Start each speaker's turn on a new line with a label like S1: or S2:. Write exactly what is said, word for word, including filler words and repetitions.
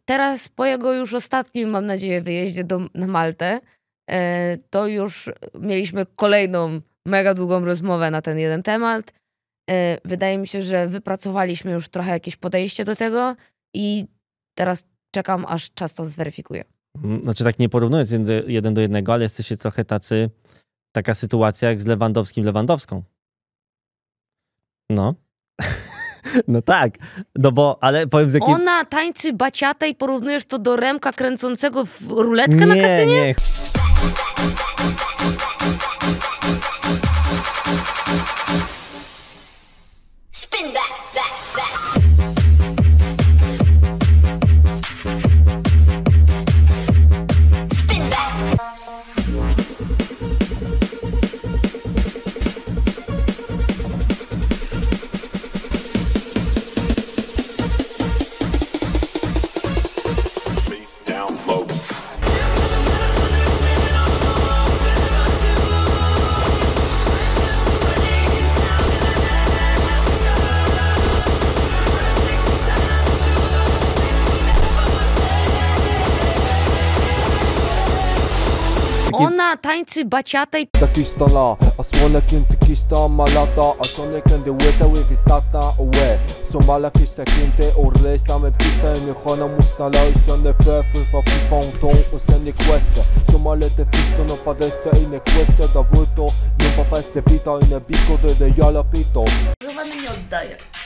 S1: teraz po jego już ostatnim, mam nadzieję, wyjeździe do, na Maltę, e, to już mieliśmy kolejną mega długą rozmowę na ten jeden temat. E, wydaje mi się, że wypracowaliśmy już trochę jakieś podejście do tego i teraz czekam, aż czas to zweryfikuje.
S2: Znaczy tak nie porównując jeden do jednego, ale jesteście trochę tacy, taka sytuacja jak z Lewandowskim, Lewandowską. No. No tak, no bo, ale powiem z jakim...
S1: Ona tańczy baciatę i porównujesz to do Remka kręcącego w ruletkę
S2: nie,
S1: na kasynie?
S2: Nie,
S3: Spin back, back, back. Spin back.
S1: Ona tańczy baciatę i...
S4: Takistala, aswalakin tikista malata, asoneken de weta weryfikację owe. Somalakis takinte orle same pista en khana mustala son de peuple pa ponton o sen queste. Somalete fisto no padeste in queste da vuto, no papeste pita in bico de de yala pito.
S1: Chyba nie oddaje.